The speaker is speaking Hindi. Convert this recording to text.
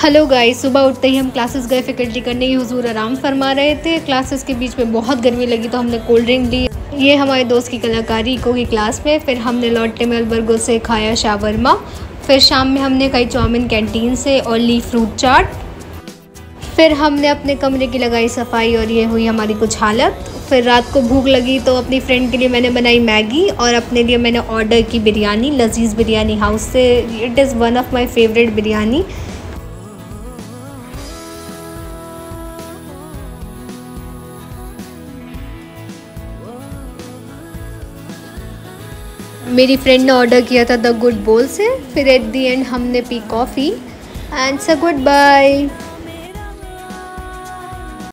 हेलो गाइस, सुबह उठते ही हम क्लासेस गए फैकल्टी करने की हुजूर आराम फरमा रहे थे। क्लासेस के बीच में बहुत गर्मी लगी तो हमने कोल्ड ड्रिंक ली। ये हमारे दोस्त की कलाकारी इको की क्लास में। फिर हमने लौटते में अलबर्गो से खाया शावरमा। फिर शाम में हमने खाई चाउमीन कैंटीन से और ली फ्रूट चाट। फिर हमने अपने कमरे की लगाई सफाई और ये हुई हमारी कुछ हालत। फिर रात को भूख लगी तो अपनी फ्रेंड के लिए मैंने बनाई मैगी और अपने लिए मैंने ऑर्डर की बिरयानी लजीज़ बिरयानी हाउस से। It is one of my favourite biryani. मेरी फ्रेंड ने ऑर्डर किया था द गुड बोल से। फिर एट दी एंड हमने पी कॉफ़ी एंड से गुड बाय।